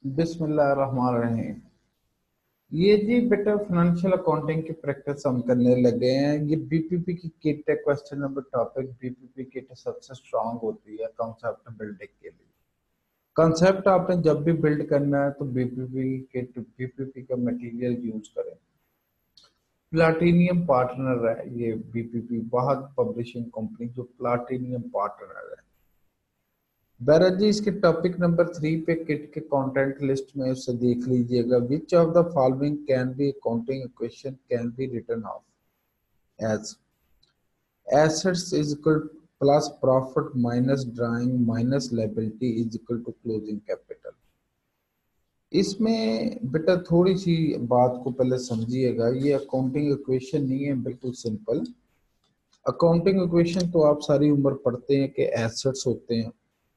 बिस्मिल्लाहिर्रहमानिर्रहीम। ये जी बेटा फाइनेंशियल अकाउंटिंग की प्रैक्टिस हम करने लगे हैं। ये बीपीपी की किट है। Question number topic BPP kit सबसे स्ट्रांग होती है कॉन्सेप्ट बिल्डिंग के लिए। कॉन्सेप्ट आपने जब भी बिल्ड करना है तो बीपीपी किट बीपीपी का मटेरियल यूज करें। प्लाटिनियम पार्टनर है ये बीपीपी, बहुत पब्लिशिंग कंपनी जो प्लाटिनियम पार्टनर है। भरत जी इसके टॉपिक नंबर 3 पे किट के कंटेंट लिस्ट में उसे देख लीजिएगा। Which of the following can be accounting equation can be written of as assets is equal plus profit minus drawing minus liability is equal to closing capital. इसमें बेटा थोड़ी सी बात को पहले समझिएगा। ये अकाउंटिंग इक्वेशन नहीं है, बिल्कुल सिंपल। अकाउंटिंग इक्वेशन तो आप सारी उम्र पढ़ते हैं कि एसेट्स होते हैं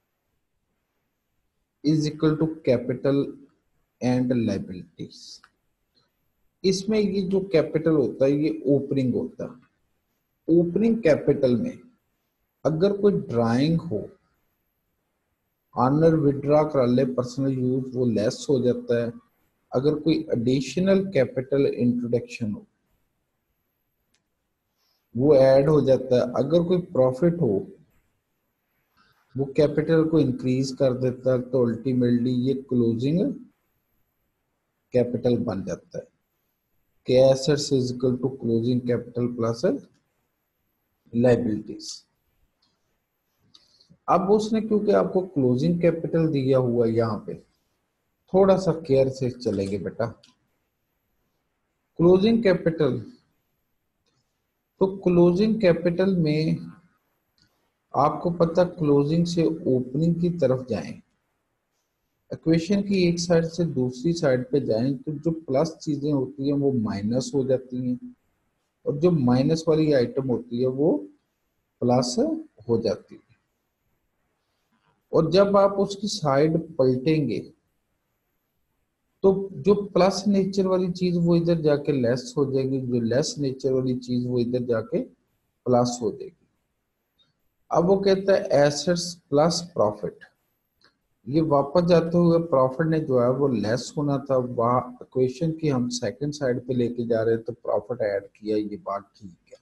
is equal to capital and liabilities. इसमें ये जो कैपिटल होता है ये ओपनिंग होता है। ओपनिंग कैपिटल में अगर कोई ड्राइंग हो, ऑनर विड्रॉ करा ले पर्सनल यूज, वो लेस हो जाता है। अगर कोई एडिशनल कैपिटल इंट्रोडक्शन हो वो ऐड हो जाता है। अगर कोई प्रॉफिट हो वो कैपिटल को इंक्रीज कर देता है। तो अल्टीमेटली ये क्लोजिंग कैपिटल बन जाता है कि assets is equal to closing capital plus liabilities. अब उसने क्योंकि आपको क्लोजिंग कैपिटल दिया हुआ है, यहाँ पे थोड़ा सा केयर से चलेंगे बेटा। क्लोजिंग कैपिटल, तो क्लोजिंग कैपिटल में आपको पता क्लोजिंग से ओपनिंग की तरफ जाएं, इक्वेशन की एक साइड से दूसरी साइड पे जाएं तो जो प्लस चीजें होती हैं वो माइनस हो जाती हैं और जो माइनस वाली आइटम होती है वो प्लस हो जाती है। और जब आप उसकी साइड पलटेंगे तो जो प्लस नेचर वाली चीज वो इधर जाके लेस हो जाएगी, जो लेस नेचर वाली चीज वो इधर जाके प्लस हो जाएगी। अब वो कहता है एसेट्स प्लस प्रॉफिट। ये वापस जाते हुए प्रॉफिट ने जो है वो लेस होना था, वहां इक्वेशन की हम सेकंड साइड पे लेके जा रहे हैं तो प्रॉफिट ऐड किया, ये बात ठीक है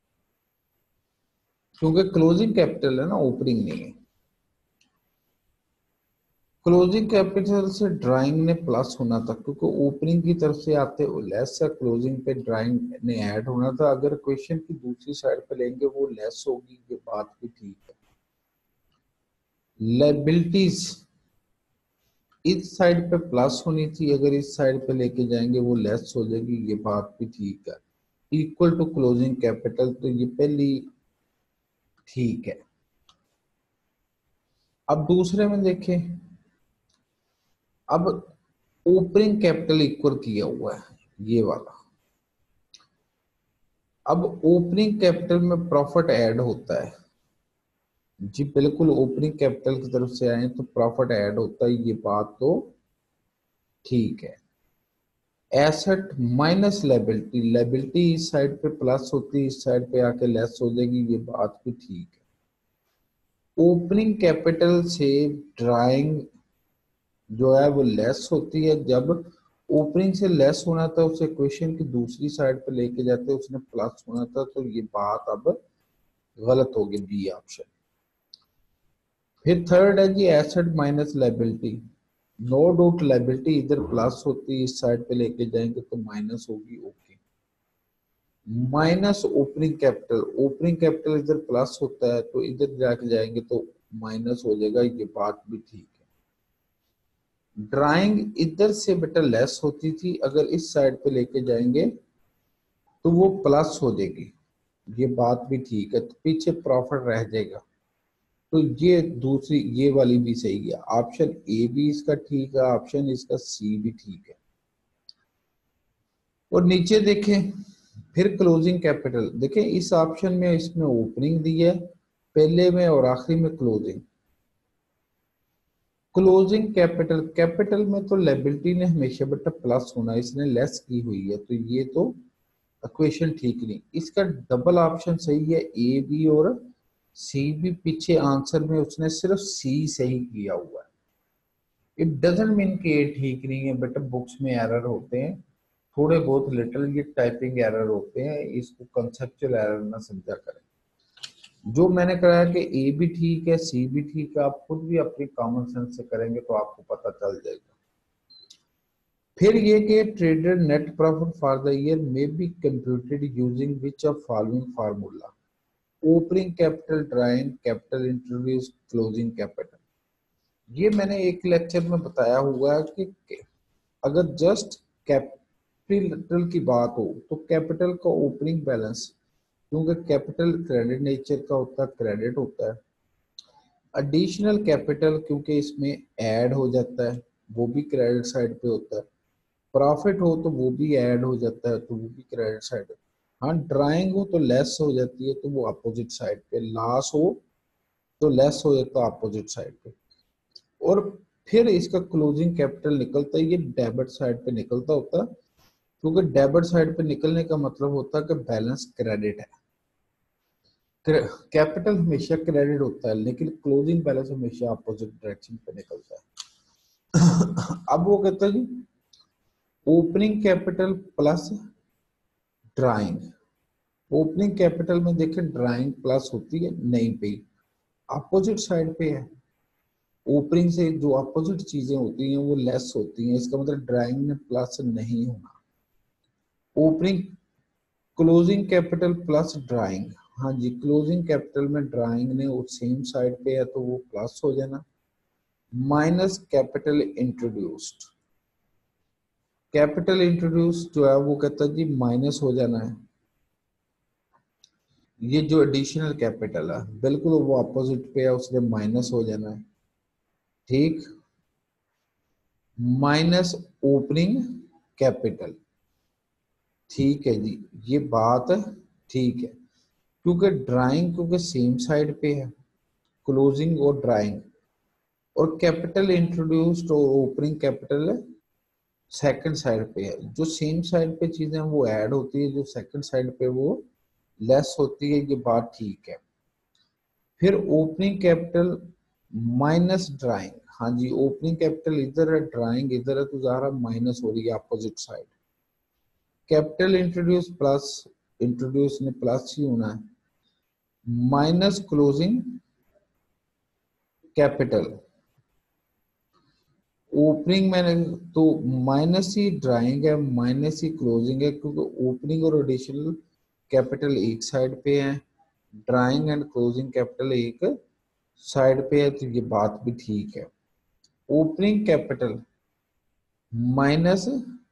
क्योंकि क्लोजिंग कैपिटल है ना, ओपनिंग नहीं है। क्लोजिंग कैपिटल से ड्राइंग ने प्लस होना था क्योंकि ओपनिंग की तरफ से आते लेस है, क्लोजिंग पे ड्राइंग ने ऐड होना था। अगर क्वेश्चन की दूसरी साइड पे लेंगे वो लेस होगी, ये बात भी ठीक है। लायबिलिटीज इस साइड पे प्लस होनी थी, अगर इस साइड पे लेके जाएंगे वो लेस हो जाएगी, ये बात भी ठीक है। इक्वल टू क्लोजिंग कैपिटल, तो ये पहली ठीक है। अब दूसरे में देखें, अब ओपनिंग कैपिटल इक्वल किया हुआ है ये वाला। अब ओपनिंग कैपिटल में प्रॉफिट ऐड होता है जी, बिल्कुल ओपनिंग कैपिटल की तरफ से आए तो प्रॉफिट ऐड होता है, ये बात तो ठीक है। एसेट माइनस लायबिलिटी, लायबिलिटी इस साइड पे प्लस होती है, इस साइड पे आके लेस हो जाएगी, ये बात भी ठीक है। ओपनिंग कैपिटल से ड्राइंग जो है वो लेस होती है, जब ओपनिंग से लेस होना था उसे क्वेश्चन की दूसरी साइड पे लेके जाते उसने प्लस होना था, तो ये बात अब गलत होगी, बी ऑप्शन। फिर थर्ड है जी asset minus liability. No doubt liability इधर प्लस होती है, इस साइड पे लेके जाएंगे तो माइनस होगी, okay. Minus opening capital, opening capital इधर प्लस होता है तो इधर जाके जाएंगे तो माइनस हो जाएगा, ये बात भी ठीक है। ड्राइंग इधर से बेटा लेस होती थी, अगर इस साइड पे लेके जाएंगे तो वो प्लस हो जाएगी, ये बात भी ठीक है। तो पीछे प्रॉफिट रह जाएगा, तो ये दूसरी ये वाली भी सही है। ऑप्शन ए भी इसका ठीक है, ऑप्शन इसका सी भी ठीक है। और नीचे देखें, फिर क्लोजिंग कैपिटल देखें, इस ऑप्शन में इसमें ओपनिंग दी है पहले में और आखिरी में क्लोजिंग। क्लोजिंग कैपिटल, कैपिटल में तो लायबिलिटी ने हमेशा बेटा प्लस होना, इसने लेस की हुई है, तो ये तो इक्वेशन ठीक नहीं। इसका डबल ऑप्शन सही है, ए बी और सी भी। पीछे आंसर में उसने सिर्फ सी सही किया हुआ है, इट डजंट मीन कि ये ठीक नहीं है बेटा, बुक्स में एरर होते हैं थोड़े बहुत, लिटिल, ये टाइपिंग एरर होते हैं, इसको कंसेप्चुअल एरर ना समझा करें। जो मैंने कहा कि ए भी ठीक है सी भी ठीक है, आप खुद भी अपनी कॉमन सेंस से करेंगे तो आपको पता चल जाएगा। फिर ये कि trader net profit for the year may be computed using which of following formula, opening capital, drawing capital, introduce, closing capital. ये मैंने एक लेक्चर में बताया हुआ है कि अगर जस्ट कैपिटल की बात हो तो कैपिटल का ओपनिंग बैलेंस, क्योंकि कैपिटल क्रेडिट नेचर का होता है, क्रेडिट होता है। एडिशनल कैपिटल क्योंकि इसमें ऐड हो जाता है, वो भी क्रेडिट साइड पे होता है। प्रॉफिट हो तो वो भी ऐड हो जाता है, तो वो भी क्रेडिट साइड। हाँ, ड्राइंग हो तो लेस हो जाती है, तो वो अपोजिट साइड पे। लॉस हो तो लेस हो जाता है अपोजिट साइड पे। और फिर इसका क्लोजिंग कैपिटल निकलता है, ये डेबिट साइड पे निकलता होता है, क्योंकि डेबिट साइड पे निकलने का मतलब होता है कि बैलेंस क्रेडिट है। कैपिटल हमेशा क्रेडिट होता है, लेकिन क्लोजिंग बैलेंस हमेशा अपोजिट डायरेक्शन पे निकलता है। अब वो कहता है जी opening capital plus drawing. Opening capital में देखें ड्राइंग प्लस होती है, नहीं पे अपोजिट साइड पे है। ओपनिंग से जो अपोजिट चीजें होती हैं वो लेस होती हैं, इसका मतलब ड्राइंग में प्लस नहीं होना। Opening closing capital plus drawing, हाँ जी, क्लोजिंग कैपिटल में ड्राइंग ने उस सेम साइड पे है तो वो प्लस हो जाना। Minus capital introduced, capital introduce जो है वो कहता है जी माइनस हो जाना है। ये जो एडिशनल कैपिटल है बिल्कुल वो अपोजिट पे है, उसने माइनस हो जाना है। ठीक, माइनस ओपनिंग कैपिटल। ठीक है जी, ये बात ठीक है, क्योंकि ड्राइंग क्योंकि सेम साइड पे है, क्लोजिंग और ड्राइंग, और कैपिटल इंट्रोड्यूस्ड और ओपनिंग कैपिटल सेकंड साइड पे है। जो सेम साइड पे चीजें वो ऐड होती है, जो सेकंड साइड पे वो लेस होती है, ये बात ठीक है। फिर ओपनिंग कैपिटल माइनस ड्राइंग, हाँ जी, ओपनिंग कैपिटल इधर है, ड्राइंग इधर है, तो ज़ाहिर माइनस हो रही है opposite side. Capital introduce plus, introduce ने प्लस ही होना है। माइनस क्लोजिंग कैपिटल, ओपनिंग मैंने तो माइनस ही ड्राइंग है, माइनस ही क्लोजिंग है, क्योंकि ओपनिंग और एडिशनल कैपिटल एक साइड पे है, ड्राइंग एंड क्लोजिंग कैपिटल एक साइड पे है, तो ये बात भी ठीक है। ओपनिंग कैपिटल माइनस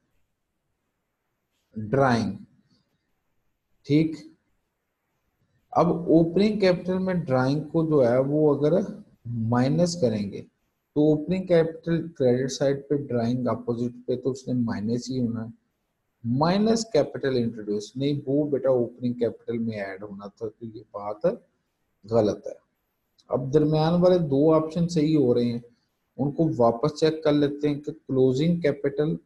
ड्राइंग, ठीक। अब ओपनिंग कैपिटल में ड्राइंग को जो है वो अगर माइनस करेंगे तो ओपनिंग कैपिटल क्रेडिट साइड पे, ड्राइंग अपोजिट पे, तो उसने माइनस ही होना है। माइनस कैपिटल इंट्रोड्यूस नहीं, वो बेटा ओपनिंग कैपिटल में ऐड होना था, तो ये बात गलत है। अब दरमियान वाले दो ऑप्शन सही हो रहे हैं, उनको वापस चेक कर लेते हैं कि closing capital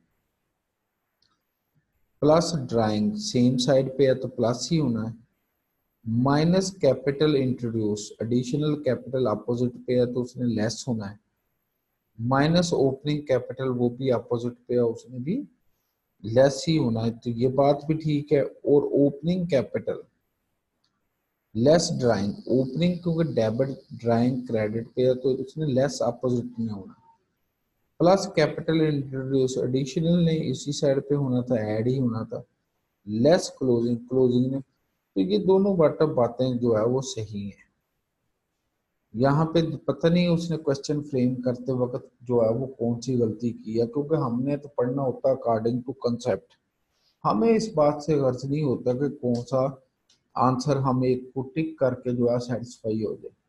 plus drawing same side पे है तो प्लस ही होना है। Minus capital introduce, additional capital opposite पे है तो उसने लेस होना है। माइनस ओपनिंग कैपिटल वो भी अपोजिट पे है, उसने भी लेस ही होना है, तो ये बात भी ठीक है। और opening capital less drawing, opening क्योंकि डेबिट, ड्राइंग क्रेडिट पे है तो उसने लेस अपोजिट में होना। प्लस कैपिटल इंट्रोड्यूस, एडिशनल ने इसी साइड पे होना था, ऐड ही होना था। लेस क्लोजिंग, क्लोजिंग ने, तो ये दोनों बातें जो है वो सही है। यहाँ पे पता नहीं उसने क्वेश्चन फ्रेम करते वक्त जो है वो कौन सी गलती की है, क्योंकि हमने तो पढ़ना होता है अकॉर्डिंग टू कंसेप्ट। हमें इस बात से गर्ज नहीं होता कि कौन सा आंसर हम एक को टिक करके जो है सेटिस्फाई हो जाए।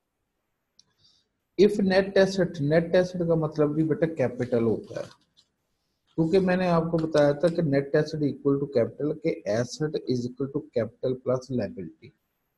If net asset, net asset का मतलब भी बेटा कैपिटल होता है, क्योंकि मैंने आपको बताया था कि net asset equal to capital, के asset is equal to capital plus liability.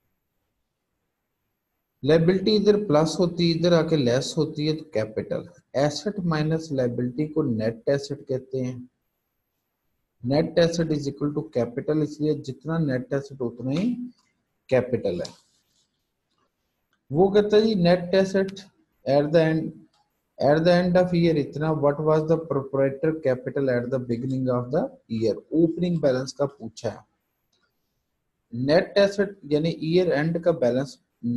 Liability इधर प्लस होती है, इधर आके लेस होती है, तो कैपिटल। एसेट माइनस लायबिलिटी को नेट एसेट कहते हैं। Net asset is equal to capital, इसलिए जितना नेट एसेट उतना ही कैपिटल है। वो कहता है जी net asset at the end at the end of year इतना, what was the proprietor capital at the beginning of the year, opening balance का पूछा है। नेट एसेट यानी ईयर एंड का बैलेंस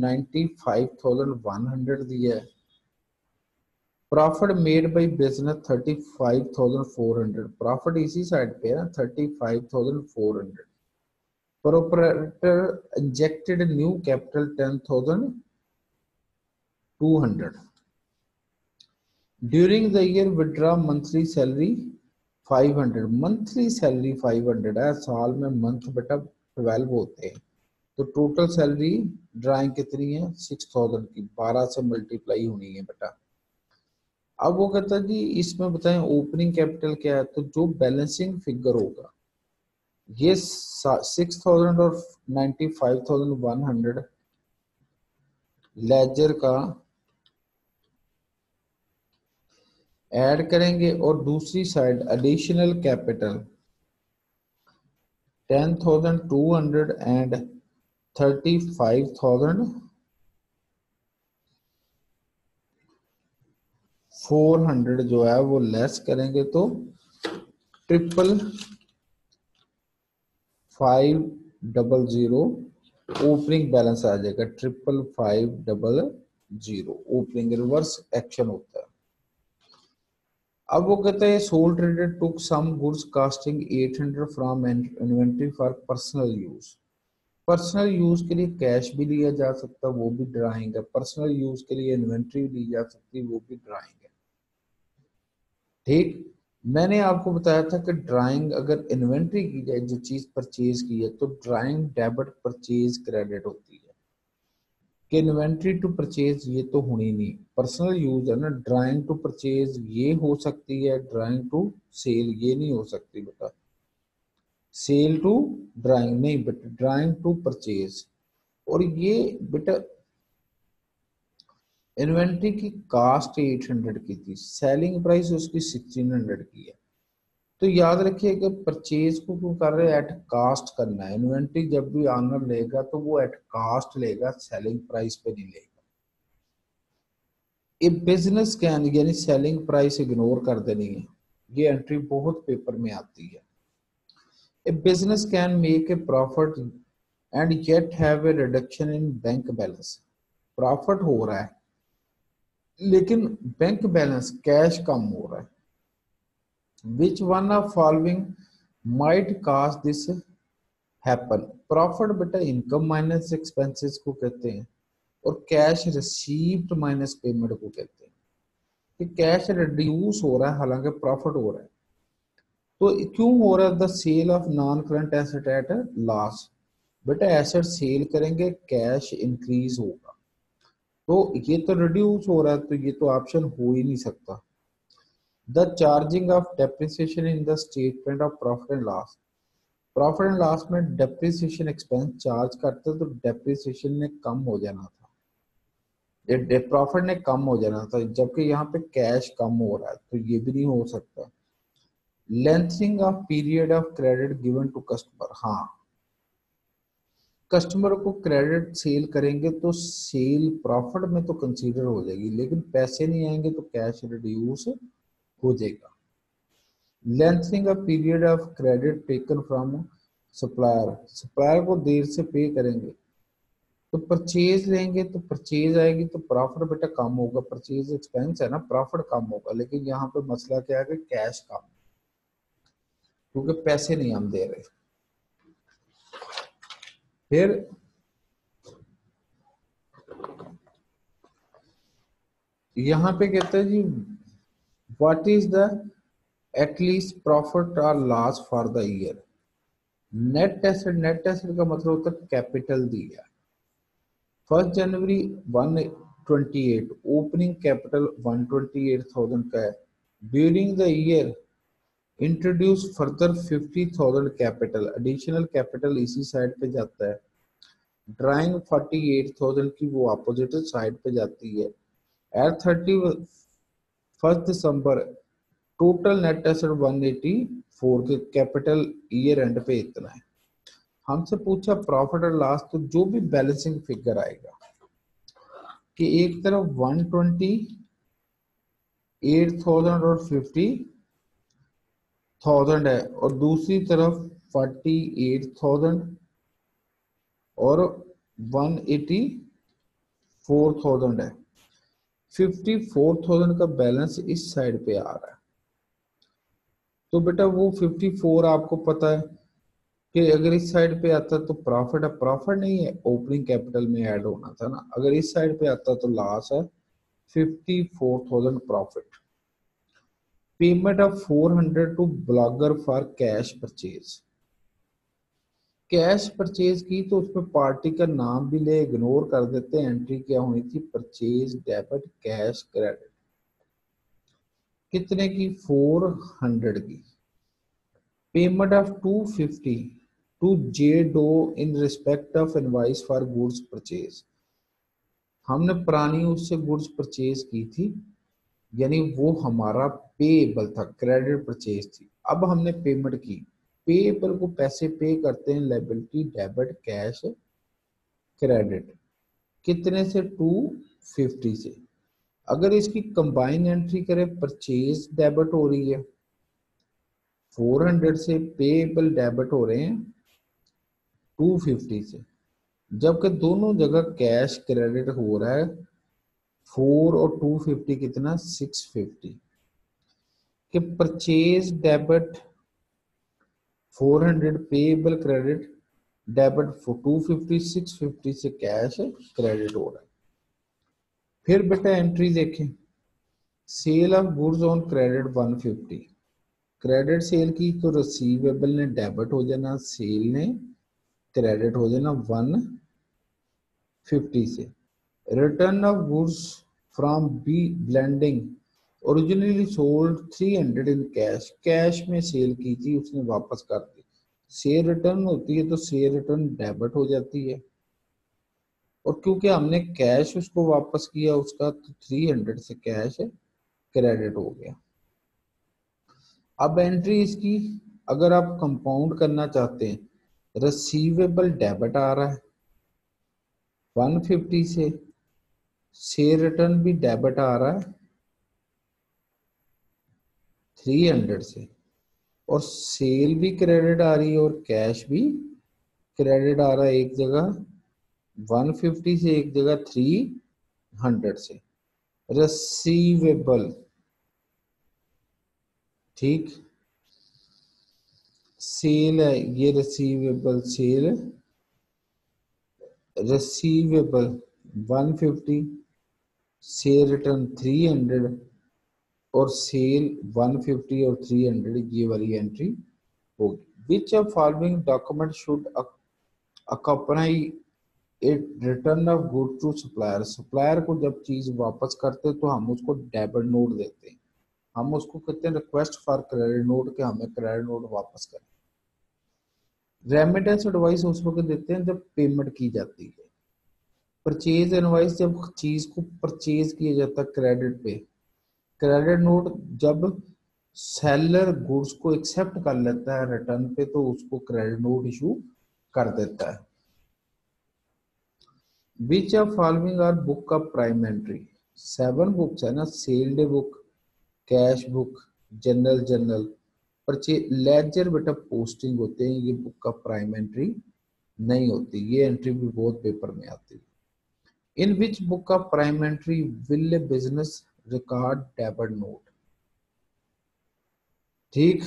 95,100 दिया है। Profit made by business 35,400, profit इसी side पे है 35,400। Proprietor injected new capital 10,200। During the year withdraw monthly salary 500, monthly salary 500 है, साल में मंथ बेटा 12 होते हैं, तो टोटल सैलरी ड्राइंग कितनी है 6,000 की, 12 से मल्टीप्लाई होनी है बेटा। अब वो कहता है जी इसमें बताएं ओपनिंग कैपिटल क्या है, तो जो बैलेंसिंग फिगर होगा ये 6,000 और 95,100 लेजर का ऐड करेंगे और दूसरी साइड एडिशनल कैपिटल 10,200 एंड 35,400 जो है वो लेस करेंगे तो 5,500 ओपनिंग बैलेंस आ जाएगा। 5,500 ओपनिंग रिवर्स एक्शन होता है। अब वो कहते हैं sole trader took some goods costing 800 from inventory for personal use. Personal use के लिए कैश भी लिया जा सकता है, वो भी ड्राइंग है। पर्सनल यूज के लिए इन्वेंट्री ली जा सकती है, वो भी ड्राइंग है। ठीक, मैंने आपको बताया था कि ड्राइंग अगर इन्वेंट्री की जाए, जो चीज परचेज की है, तो ड्राइंग डेबिट परचेज क्रेडिट होती है कि इन्वेंट्री टू परचेज ये तो होनी नहीं। पर्सनल यूज है ना, ड्राइंग टू परचेज ये हो सकती है, ड्राइंग टू सेल ये नहीं हो सकती बेटा। सेल टू ड्राइंग नहीं बेटा, ड्राइंग टू परचेज। और ये बेटा इन्वेंट्री की कास्ट 800 की थी, सेलिंग प्राइस उसकी 1600 की है। तो याद रखिए कि परचेज को क्यों कर रहे हैं, एट कास्ट करना है। इन्वेंट्री जब भी ऑनर लेगा तो वो एट कास्ट लेगा, सेलिंग प्राइस पे नहीं लेगा। ए बिजनेस कैन यानी सेलिंग प्राइस इग्नोर कर देनी है, ये एंट्री बहुत पेपर में आती है। A business can make a profit and yet have a reduction in bank balance. Profit हो रहा है लेकिन बैंक बैलेंस कैश कम हो रहा है। Which one of following might cause this happen. Profit बेटा इनकम माइनस एक्सपेंसेस को कहते हैं और कैश रिसीव्ड माइनस पेमेंट को कहते हैं। कि कैश रिड्यूस हो रहा है हालांकि प्रॉफिट हो रहा है, तो क्यों हो रहा है? The sale of non current asset at loss. बेटा एसेट सेल करेंगे कैश इंक्रीज होगा, तो ये तो रिड्यूस हो रहा है, तो ये तो ऑप्शन हो ही नहीं सकता। The charging of depreciation in the statement of profit and loss. Profit and loss में डेप्रिसिएशन एक्सपेंस चार्ज करते तो डेप्रिसिएशन ने कम हो जाना था, प्रॉफिट ने कम हो जाना था, जबकि यहाँ पे कैश कम हो रहा है, तो ये भी नहीं हो सकता। Lengthening of period of credit given to customer. हाँ, कस्टमर को क्रेडिट सेल करेंगे तो सेल प्रॉफिट में तो कंसीडर हो जाएगी, लेकिन पैसे नहीं आएंगे तो कैश रिड्यूस हो जाएगा। Lengthening of period of credit taken from supplier. Supplier को देर से पे करेंगे तो परचेज लेंगे तो परचेज आएगी तो प्रॉफिट बेटा कम होगा। परचेज एक्सपेंस है ना, प्रॉफिट कम होगा, लेकिन यहाँ पे मसला क्या है कि कैश कम, क्योंकि पैसे नहीं हम दे रहे। फिर यहाँ पे कहते हैं जी what is the at least profit और loss for the year. Net asset, net asset का मतलब होता है कैपिटल दिया। 1 जनवरी 128, ओपनिंग कैपिटल 128,000 का है। During the year introduce further 50,000 capital, additional capital इसी साइड पे जाता है। ड्राइंग 48,000 की वो अपोजिट साइड पे जाती है। At 31 December total net asset 184 K, capital year and पे इतना है। हमसे पूछा प्रॉफिट और लॉस, तो जो भी बैलेंसिंग फिगर आएगा कि एक तरफ 120 8,000 और 50,000 है, और दूसरी तरफ 48,000 और 184,000 है। 54,000 का बैलेंस इस साइड पे आ रहा है। तो बेटा वो 54 आपको पता है कि अगर इस साइड पे आता तो प्रॉफिट है, प्रॉफिट नहीं है, ओपनिंग कैपिटल में ऐड होना था ना। अगर इस साइड पे आता तो लॉस है। 54,000 profit. Payment of 400 to blogger for cash purchase. Cash purchase की तो उसमें पार्टी का नाम भी ले, इग्नोर कर देते हैं। एंट्री क्या होनी थी? Purchase debit cash credit. कितने की? 400 की। Payment of 250 to J Doe in respect of invoice for goods purchase. हमने पुरानी उससे गुड्स परचेज की थी, यानी वो हमारा पेएबल था, क्रेडिट परचेज थी। अब हमने पेमेंट की। पेएबल को पैसे पे करते हैं, लायबिलिटी डेबिट कैश क्रेडिट। कितने से? 250 से। अगर इसकी कंबाइन एंट्री करें, परचेज डेबिट हो रही है 400 से, पेएबल डेबिट हो रहे हैं 250 से, जबकि दोनों जगह कैश क्रेडिट हो रहा है। 4 और 250 कितना? 650। कि purchase debit 400, payable credit debit 250, 650 से कैश क्रेडिट हो रहा है। फिर बेटा एंट्री देखें। Sale of goods on credit 150। Credit sale की तो रिसीवेबल ने डेबिट हो जाना, सेल ने क्रेडिट हो जाना 150 से। Return of goods from B blending originally sold 300 in cash. Cash में सेल की थी, उसने वापस कर दी। सेल रिटर्न होती है तो सेल रिटर्न डेबिट हो जाती है, और क्योंकि हमने कैश उसको वापस किया उसका, तो 300 से कैश क्रेडिट हो गया। अब एंट्री इसकी अगर आप कंपाउंड करना चाहते हैं, रिसीवेबल डेबिट आ रहा है 150 से, सेल रिटर्न भी डेबिट आ रहा है 300 से, और सेल भी क्रेडिट आ रही है और कैश भी क्रेडिट आ रहा है। एक जगह 150 से, एक जगह 300 से। रिसीवेबल, ठीक, सेल है ये receivable, sale receivable 150, sale return 300, और सेल 150 और 300, ये वाली एंट्री होगी। Which of following document should accompany it return of good to supplier. Supplier को जब चीज वापस करते हैं तो हम उसको डेबिट नोट देते हैं, हम उसको कहते हैं रिक्वेस्ट फॉर क्रेडिट नोट, के हमें क्रेडिट नोट वापस करें। रेमिटेंस एडवाइस उस वक्त देते हैं जब पेमेंट की जाती है। परचेज इनवाइस जब चीज को परचेज किया जाता है क्रेडिट पे। क्रेडिट नोट जब सेलर गुड्स को एक्सेप्ट कर लेता है रिटर्न पे, तो उसको क्रेडिट नोट इशू कर देता है। Which of following are book of prime entry. 7 books है ना, sale day book, cash book, general journal, purchase ledger बेटा पोस्टिंग होते हैं, ये बुक का प्राइम एंट्री नहीं होती। ये एंट्री भी बहुत पेपर में आती है। In which book of prime entry will a business record debit note. ठीक।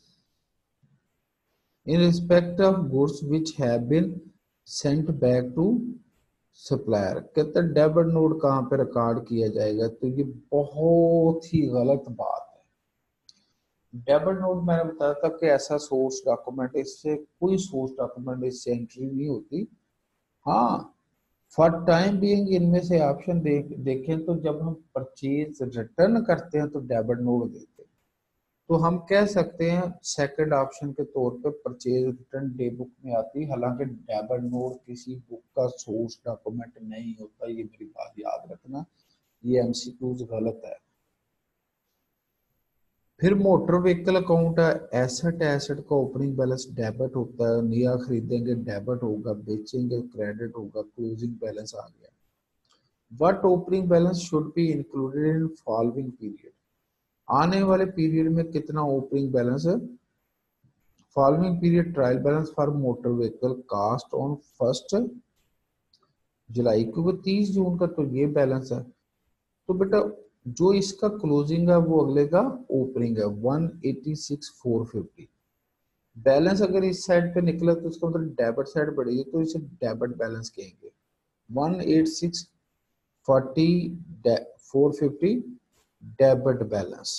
In respect of goods which have been sent back to supplier. कहते हैं डेबिट नोट कहाँ पे रिकॉर्ड किया जाएगा, तो ये बहुत ही गलत बात है। डेबिट नोट मैंने बताया था कि ऐसा सोर्स डॉक्यूमेंट, इससे कोई सोर्स डॉक्यूमेंट इससे एंट्री नहीं होती। हाँ, फॉर टाइम बीइंग इनमें से ऑप्शन देखें तो जब हम परचेज रिटर्न करते हैं तो डेबिट नोट देते हैं, तो हम कह सकते हैं सेकंड ऑप्शन के तौर पे परचेज रिटर्न डे बुक में आती है। हालांकि डेबिट नोट किसी बुक का सोर्स डॉक्यूमेंट नहीं होता, ये मेरी बात याद रखना, ये एमसीक्यूज गलत है। फिर मोटर व्हीकल अकाउंट है, एसेट, एसेट का ओपनिंग बैलेंस डेबिट होता है, नया खरीदेंगे डेबिट होगा, बेचेंगे क्रेडिट होगा, क्लोजिंग बैलेंस आ गया। What opening balance should be included in following period? आने वाले पीरियड में कितना ओपनिंग बैलेंस है? Following period trial balance for motor vehicle cost on 1 July, क्योंकि 30 जून का तो ये बैलेंस है। तो बेटा जो इसका क्लोजिंग है वो अगले का ओपनिंग है 186,450। बैलेंस अगर इस साइड पे निकला तो उसका मतलब डेबिट साइड बढ़ेगी, तो इसे डेबिट बैलेंस कहेंगे। 186,450 debit balance.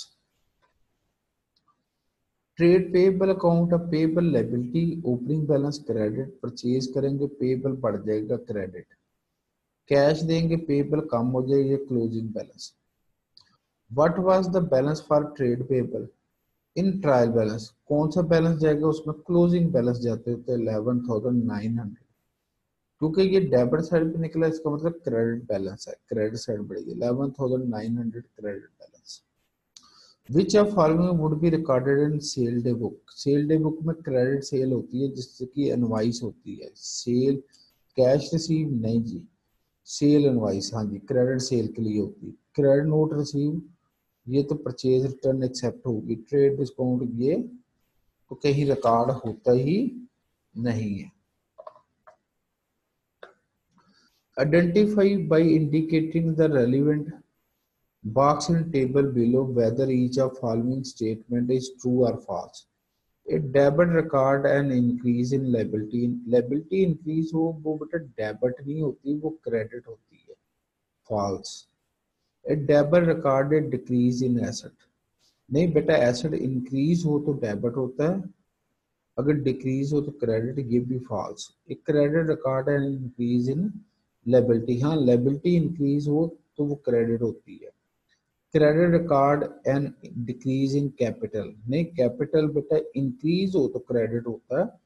Trade payable account है, payable liability, opening balance credit, purchase करेंगे पेएबल बढ़ जाएगा क्रेडिट, कैश देंगे पेएबल कम हो जाएगा closing balance. What was the balance for trade payable in trial balance? कौन सा बैलेंस जाएगा उसमें? क्लोजिंग बैलेंस जाते होते 11,900, क्योंकि ये डेबिट साइड पे निकला इसका मतलब क्रेडिट बैलेंस है, क्रेडिट साइड बढ़ेगी 11,900 credit balance. Which of following would be recorded in sale day book? Sale day book में क्रेडिट सेल होती है जिससे कि इनवॉइस होती है, सेल कैश रिसीव नहीं जी, सेल इनवॉइस, हाँ जी क्रेडिट सेल के लिए होती है। क्रेडिट नोट रिसीव ये तो परचेज रिटर्न एक्सेप्ट होगी, ट्रेड डिस्काउंट ये तो कहीं रिकॉर्ड होता ही नहीं है। Identify by indicating the relevant box in table below whether each of following statement is true or false. A debit record an increase in liability, liability increase हो वो बेटा डेबिट नहीं होती वो क्रेडिट होती है, false. A debit record a decrease in asset, नहीं बेटा एसेट इंक्रीज हो तो डेबिट होता है, अगर डिक्रीज हो तो क्रेडिट, ये भी फॉल्स। एक credit record an increase in liability, हाँ लायबिलिटी इंक्रीज हो तो वो क्रेडिट होती है। Credit record and decrease in capital, नहीं कैपिटल बेटा इंक्रीज हो तो क्रेडिट होता है,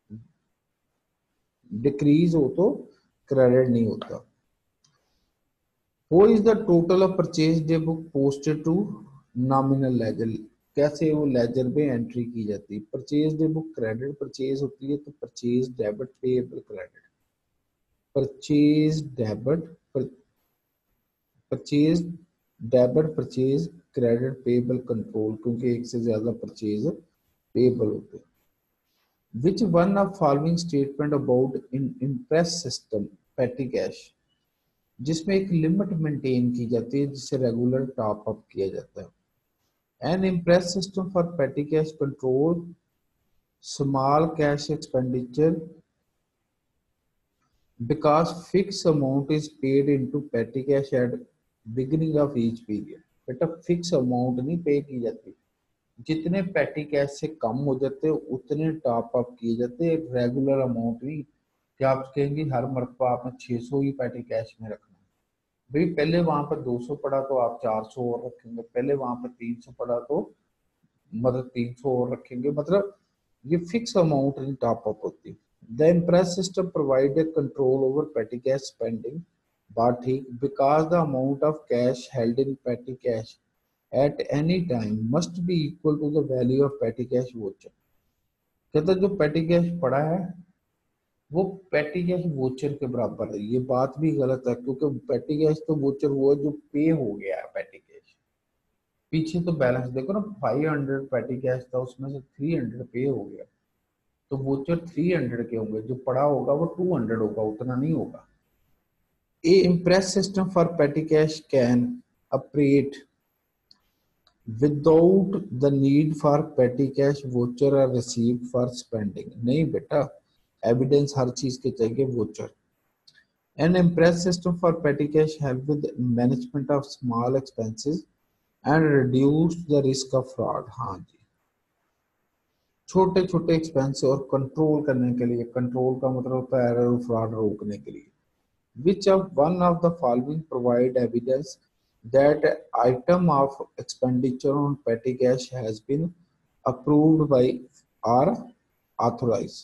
डिक्रीज हो तो क्रेडिट नहीं होता। वो is the total of purchase day book posted to nominal ledger, कैसे वो लेजर में एंट्री की जाती है? Purchase day book credit purchase होती है तो purchase debit payable credit, purchase debit purchase debit purchase credit payable control, क्योंकि एक से ज्यादा परचेज पेएबल होते हैं। Which one of following statement about in imprest system petty cash, जिसमें एक लिमिट मेंटेन की जाती है जिससे रेगुलर टॉप अप किया जाता है। An imprest system for petty cash control small cash expenditure because fixed amount is paid into petty cash at beginning of each period। बेटा फिक्स अमाउंट नहीं पे की जाती, जितने पेटी कैश से कम हो जाते उतने टॉप अप किए जाते, रेगुलर अमाउंट नहीं कि आप कहेंगे हर मरतबा आपने 600 ही पेटी कैश में रखना है। भाई पहले वहां पर 200 पड़ा तो आप 400 और रखेंगे, पहले वहां पर 300 पड़ा तो मतलब 300 और रखेंगे, मतलब ये फिक्स अमाउंट नहीं टॉप अप होती। The impress system provide a control over petty cash spending, but because the amount of cash held in petty cash at any time must be equal to the value of petty cash voucher। कहता जो petty cash पड़ा है वो petty cash voucher के बराबर है। ये बात भी गलत है क्योंकि petty cash तो voucher हुआ जो पे हो गया है petty cash। पीछे तो बैलेंस देखो ना, 500 petty cash था उसमें से 300 पे हो गया, तो वोचर 300 के होंगे, जो पड़ा होगा वो 200 होगा, उतना नहीं होगा। A imprest system for petty cash can operate without the need for petty cash voucher are received for spending, नहीं बेटा एविडेंस हर चीज के चाहिए voucher. An imprest system for petty cash help with management of small expenses and reduce the risk of fraud, हाँ जी छोटे छोटे एक्सपेंस और कंट्रोल करने के लिए, कंट्रोल का मतलब होता है एरर फ्रॉड रोकने के लिए। Which of one of the following provide evidence that item of expenditure on petty cash has been approved by और authorized?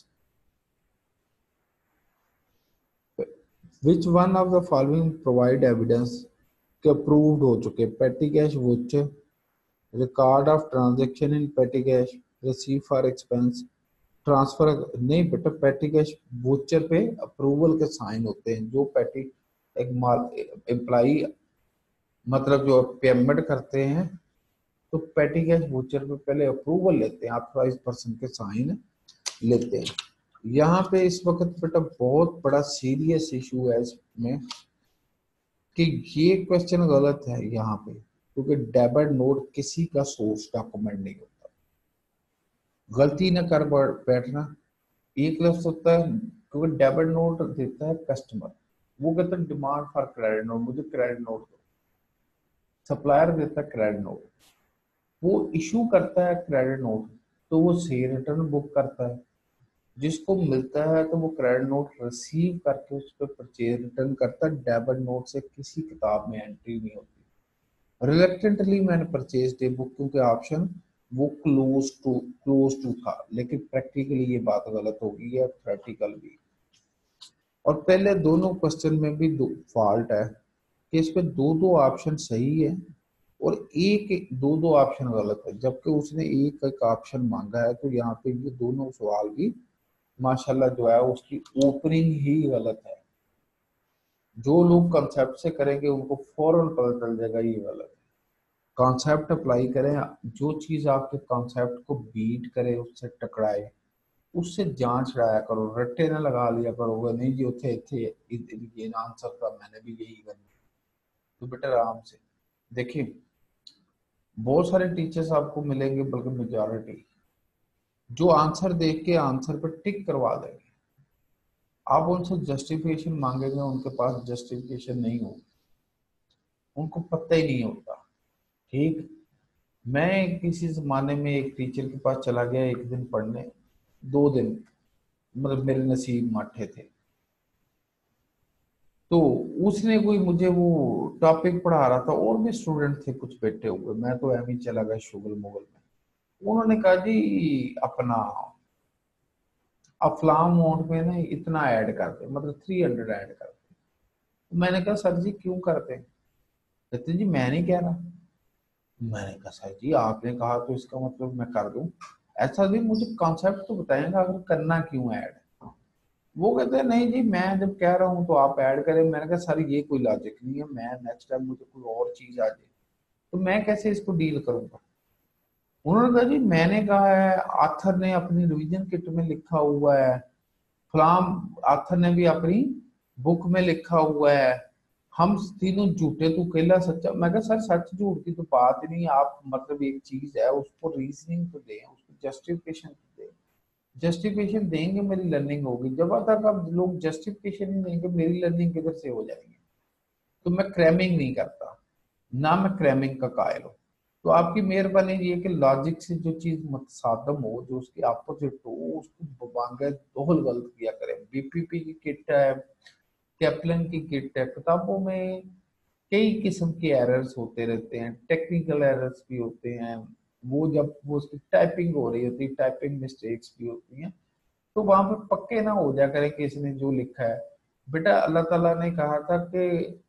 Which one of the following provide evidence के अप्रूव्ड हो चुके? Petty cash voucher, record of transaction in petty cash, receive for expense, transfer, नहीं बेटा petty cash voucher पे approval के sign होते हैं। जो पेटी एक माल एम्प्लाई मतलब जो पेमेंट करते हैं तो पेटी गैस बूचर पे पहले अप्रूवल लेते हैं, ऑथराइज पर्सन के साइन लेते हैं। यहाँ पे इस वक्त बेटा बहुत बड़ा सीरियस इशू है इसमें कि ये क्वेश्चन गलत है यहाँ पे, क्योंकि डेबिट नोट किसी का सोर्स डॉक्यूमेंट नहीं होता। गलती न कर बैठना, एक लफ्ज होता है, क्योंकि डेबिट नोट देता है कस्टमर, वो कहता है डिमांड फॉर क्रेडिट नोट, मुझे क्रेडिट नोट दो। सप्लायर देता है क्रेडिट नोट, वो इशू करता है क्रेडिट नोट, तो वो सही रिटर्न बुक करता है, जिसको मिलता है तो वो क्रेडिट नोट रिसीव करके उस पर परचेज रिटर्न करता है। डेबिट नोट से किसी किताब में एंट्री नहीं होती। रिलेक्टेंटली मैंने परचेज डे बुक, क्योंकि ऑप्शन वो क्लोज टू था, लेकिन प्रैक्टिकली ये बात गलत हो गई है, प्रैक्टिकल भी। और पहले दोनों क्वेश्चन में भी दो फॉल्ट है कि इस पे दो दो ऑप्शन सही है और एक दो दो ऑप्शन गलत है, जबकि उसने एक एक ऑप्शन मांगा है। तो यहाँ पे ये दोनों सवाल भी माशाल्लाह जो है उसकी ओपनिंग ही गलत है। जो लोग कॉन्सेप्ट से करेंगे उनको फौरन पता चल जाएगा ये गलत है। कॉन्सेप्ट अप्लाई करें, जो चीज आपके कॉन्सेप्ट को बीट करे, उससे टकराए, उससे जांच रहा करो, रट्टे ना लगा लिया करो, नहीं जी उथे थे ये ना आंसर था, मैंने भी यही करना। तो बेटर आराम से देखिए, बहुत सारे टीचर्स आपको मिलेंगे, बल्कि मेजॉरिटी जो आंसर देख के आंसर पर टिक करवा देंगे। आप उनसे जस्टिफिकेशन मांगेंगे, उनके पास जस्टिफिकेशन नहीं होगी, उनको पता ही नहीं होता। ठीक, मैं किसी जमाने में एक टीचर के पास चला गया एक दिन पढ़ने, 2 दिन, मतलब मेरे नसीब माठे थे। तो उसने कोई मुझे वो टॉपिक पढ़ा रहा था, और भी स्टूडेंट थे कुछ बैठे हुए, मैं तो एम ही चला गया शुगल मुगल में। उन्होंने कहा जी अपना अफलाम अमाउंट में ना इतना ऐड करते, मतलब 300 ऐड करते। तो मैंने कहा सर जी क्यों करते हैं? कहते जी मैं नहीं कह रहा। मैंने कहा सर जी आपने कहा तो इसका मतलब मैं कर दूं? ऐसा भी मुझे कॉन्सेप्ट तो बताएंगे आखिर करना क्यों ऐड। वो कहते हैं नहीं जी मैं जब कह रहा हूँ तो आप ऐड करें। मैंने कहा सर ये कोई लॉजिक नहीं है, मैं नेक्स्ट टाइम मुझे कोई और चीज आ जाए तो मैं कैसे इसको डील करूंगा। उन्होंने कहा जी मैंने कहा है, आथर ने अपनी रिवीजन किट में लिखा हुआ है, फलाम आथर ने भी अपनी बुक में लिखा हुआ है, हम तीनों झूठे तू अकेला सच्चा। मैं कहा सर सच झूठ की तो बात ही नहीं, आप मतलब एक चीज है उसको रीजनिंग तो दें, उसको जस्टिफिकेशन तो दें। जस्टिफिकेशन देंगे मेरी लर्निंग होगी, जब तक आप लोग जस्टिफिकेशन नहीं देंगे मेरी लर्निंग किधर से हो जाएगी। तो मैं क्रैमिंग नहीं करता, ना मैं क्रैमिंग का कायल हूँ। तो आपकी मेहरबानी ये है कि लॉजिक से जो चीज मुतसादम हो, जो उसके अपोजिट हो, उसको बांगे दोहल गलत किया करें। बीपीपी की किट है, कैप्लन की किट है, किताबों में कई किस्म के एरर्स होते रहते हैं, टेक्निकल एरर्स भी होते हैं। वो जब वो उसकी टाइपिंग हो रही होती है, टाइपिंग मिस्टेक्स भी होती हैं, तो वहां पे पक्के ना हो जाया करें कि इसने जो लिखा है। बेटा अल्लाह ताला ने कहा था कि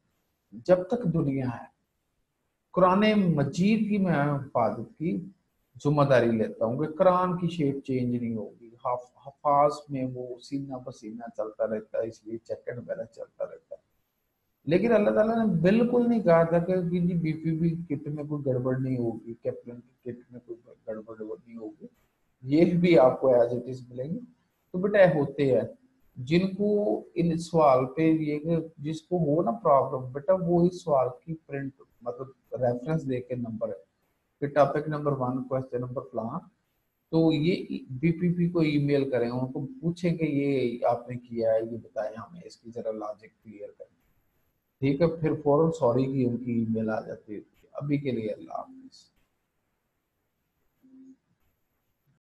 जब तक दुनिया है, कुरान मजीद की मैं हिफाजत की जिम्मेदारी लेता हूँ कि कुरान की शेप चेंज नहीं होगी। हफाज में वो सीना पसीना चलता रहता है, इसलिए चेक एंड बैलेंस चलता रहता है। लेकिन अल्लाह ताला ने बिल्कुल नहीं कहा था कि जी बीपीपी किट में कोई गड़बड़ नहीं होगी, कैप्टन की किट में कोई गड़बड़ नहीं होगी, ये भी आपको एज इट इज मिलेंगे। तो बेटा होते हैं जिनको इन सवाल पे ये कि जिसको हो ना प्रॉब्लम, बेटा वो इस सवाल की प्रिंट मतलब रेफरेंस दे के नंबर है कि टॉपिक नंबर 1 क्वेश्चन नंबर फलां, तो ये बीपीपी को ईमेल करें, उनको पूछें कि ये आपने किया है, ये बताएं हमें, इसकी जरा लॉजिक क्लियर करें। ठीक है, फिर फौरन सॉरी की उनकी ईमेल आ जाती है। अभी के लिए अल्लाह।